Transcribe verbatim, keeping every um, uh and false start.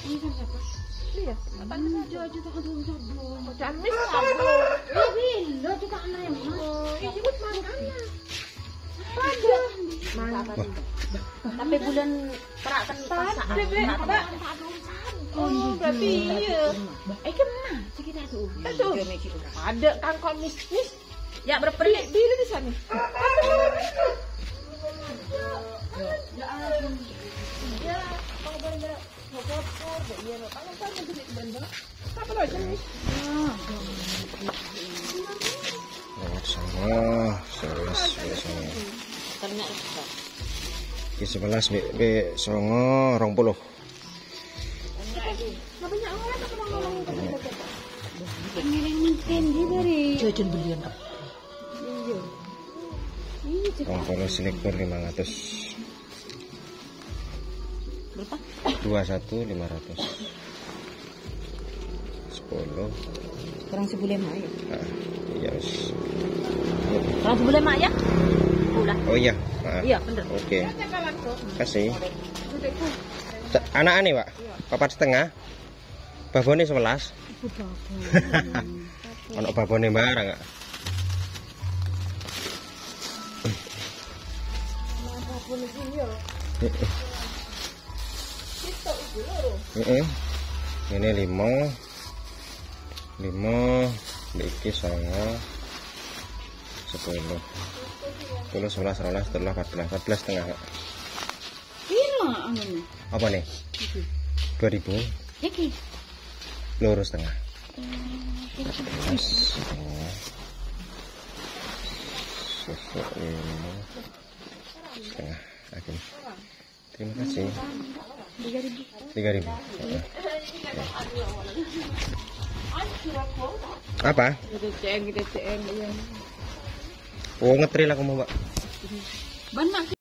Iya. Jauh juta kan belum sabun. Jangan mis sabun. Eh, bilo juta kan rem. Oh, ikut makanya. Ada. Tapi bulan perak kan pasak. Mbak. Oh, berarti iya. Eh, kemana? Sekitar tuh. Tuh. Ada kangkong mis-mis. Ya berperik. Bila di sana. Ya ampun. Ya, kalau benda mau kotor, ya kalau kan jadi benda. Apa lo jenis? Lewat sana, sebelas, sana. Ternyata sudah. Di sebelas, b, b, songo, rong puluh. Banyak orang apa ngomong Pengen makan dia dari. Jajan belian apa? Rong puluh selikur lima ratus. Berapa? Dua satu lima ratus. Sepuluh. Kurang sebulan mak ya. Ah, iya wis. Kurang sebulan mak ya. Udah. Oh iya, maaf. Iya bener. Oke. Kasih. Ta- Anak ane, Pak. Papat setengah. Babone sebelas. Ono babone barang enggak? Heeh. Ini lima. lima, iki songo. sepuluh. sepuluh, sebelas, sebelas, sebelas, empat belas, empat belas setengah. Piro anune? Apa nih? dua ribu. Iki. Lurus setengah. Mas. Susu lima. Setengah. Oke. Terima kasih. tiga ribu. Apa? Kita ceng, kita ceng. Oh, ngetril aku mau, Mbak. Banyak